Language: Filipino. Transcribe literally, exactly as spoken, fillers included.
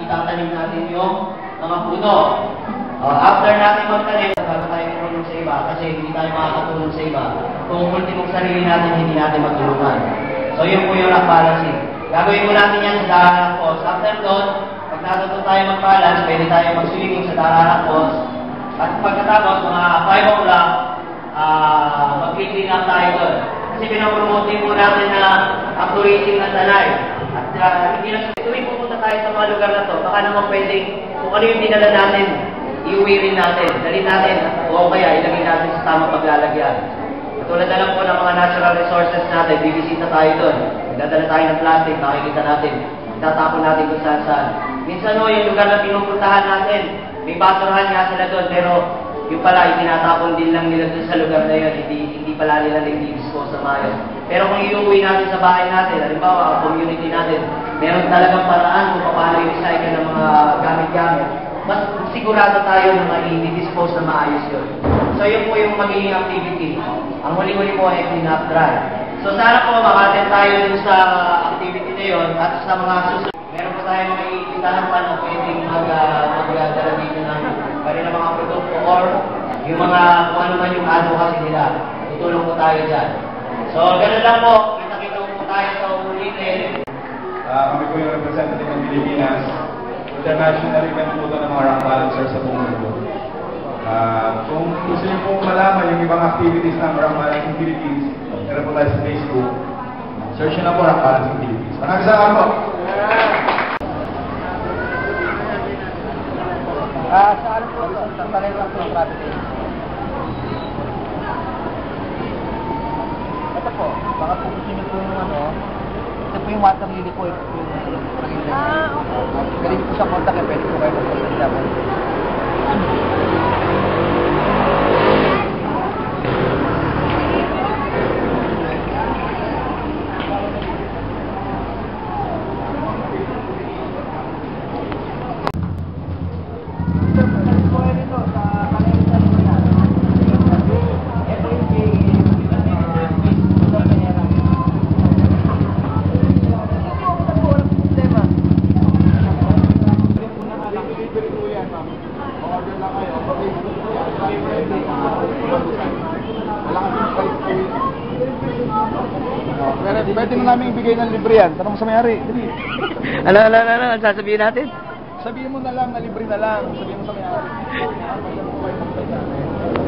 itatanim natin yung mga puno. Uh, after natin magtanim, bago tayo tulong sa iba, kasi hindi tayo makakatulong sa iba. Kung ultimong sarili natin, hindi natin magtulungan. So yun po yung rock balancing. Gagawin po natin yan sa dararak post. After doon, pag natuto tayo mag-balance, pwede tayo mag-swimming sa dararak post. At pagkatapos, mga five o'clock, uh, mag-clean up tayo doon. Kasi pinapromote po natin na ang tourism na Tanay. At uh, hindi na tuwing pupunta tayo sa mga lugar na to, baka naman pwedeng kung ano yung dinala natin, iuwi rin natin, dali natin, o kaya ilagay natin sa tamang paglalagyan. Katulad na lang po ng mga natural resources natin, bibisita tayo doon. Nagdadala tayo ng plastic, makikita natin, tatapon natin kung saan saan. Minsan no, yung lugar na pinupuntahan natin, may basurahan nga sila doon, pero yung pala, itinatapon din lang nila doon sa lugar na yun, hindi, hindi pala nila nag-dispose sa maayos. Pero kung iuwi natin sa bahay natin, halimbawa, ang community natin, meron talagang paraan kung paano i-recycle ng mga gamit-gamit. Mas sigurado tayo na ma-i-dispose na maayos yun. So yun po yung magiging activity. Ang huli-huli po ay clean-up drive. So sana po makaten tayo dun sa activity na yun at sa mga susunod. Meron po tayo mga iitahan pa na pwedeng mag-dala dito ng pari na mga produkto or yung mga kung ano man yung advocacy nila. Tutulong po tayo dyan. So ganun lang po. Kita-kita po tayo sa ulitin. Uh, kami po yung representative ng Pilipinas. International event po ito ng mga rock balancers sa buong mundo. Uh, kung gusto niyo po malaman yung ibang activities ng rock balancing Philippines, meron po tayo sa Facebook. Search nyo na po rock balancing Philippines. Maraming salamat po! Ah, saan po ito? Sa Parish po ang property. Ito po, baka po gusto niyo po yung ano, ito po yung water lily po. Ito po yung Ah, okay. galing po sa kontak eh, pwede po kayo magpapalita po. Pwede na namin ibigay ng libre yan. Tanong sa may-ari. Ano, ano, ano, ano, sasabihin natin? Sabihin mo na lang na libre na lang. Sabihin mo sa may-ari.